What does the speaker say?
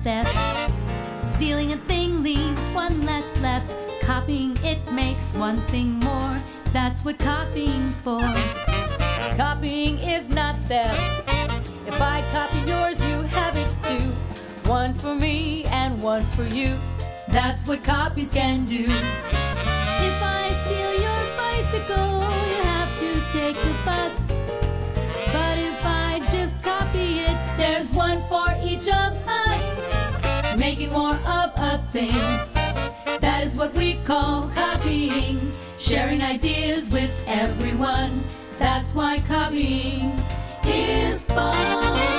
theft. Stealing a thing leaves one less left. Copying it makes one thing more. That's what copying's for. Copying is not theft. If I copy yours, you have it too. One for me and one for you. That's what copies can do. If I steal your bicycle, you have to take the bus. But if I just copy it, there's one for each of us. Making more of a thing, that is what we call copying. Sharing ideas with everyone, that's why copying is fun.